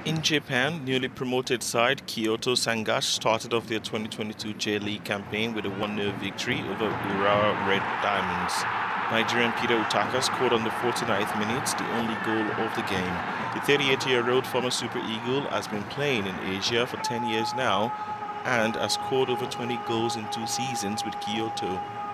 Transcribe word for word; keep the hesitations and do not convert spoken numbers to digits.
In Japan, newly promoted side Kyoto Sanga started off their twenty twenty-two J-League campaign with a one nil victory over Urawa Red Diamonds. Nigerian Peter Utaka scored on the forty-ninth minute, the only goal of the game. The thirty-eight-year-old former Super Eagle has been playing in Asia for ten years now and has scored over twenty goals in two seasons with Kyoto.